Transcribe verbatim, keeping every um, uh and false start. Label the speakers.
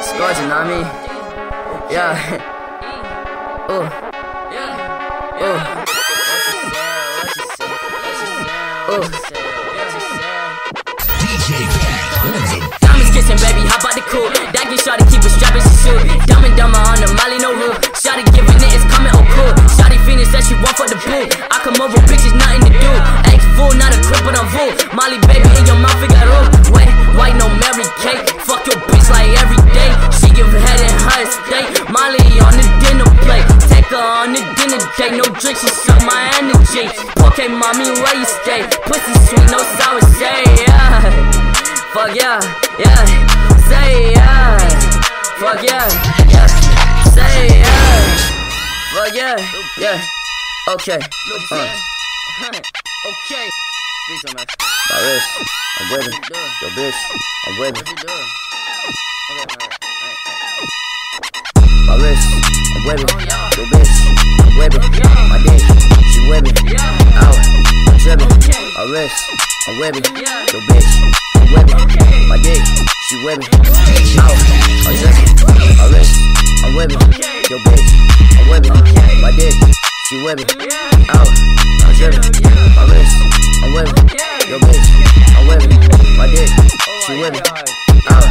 Speaker 1: Scorch, you know what I mean? Yeah. Ooh. Ooh. Ooh.
Speaker 2: D J Cat.
Speaker 1: Diamonds kissing, baby, hop out the coupe. That get shot to keep it strapped in she shoot. Dumb and dumber on the Molly, no rule. Shotty giving it, it's coming, oh cool. Shotty Phoenix said she want for the boo. I come over, bitches, nothing to do. Eggs full, not a crib, but I'm full. Molly, baby, in your mouth, we got room. Wet, white, no Mary Kate. Fuck your bitch like every day. She give head in her estate. Molly on the dinner plate. Take her on the dinner date. No drink, she suck my energy. Okay, mommy, where you stay? Pussy sweet, no sour say, yeah. Fuck yeah, yeah. Say yeah. Fuck yeah, yeah. Say yeah. Fuck yeah, yeah. Okay. Uh. Okay. My wrist, I'm with it. Yo, bitch, I'm with it. My wrist, I'm with it. Yo, bitch, I'm with it. My dick, she with it. Out, I'm tripping. My wrist, I'm with it. Yo, bitch, I'm with it. My dick, she with it. Out, I'm tripping. My wrist, I'm with it. Yo, bitch, I'm with it. My dick, she with it. Out, I'm tripping. My wrist, I'm with it. Yo, bitch, I'm with it. My dick, she with it. Out.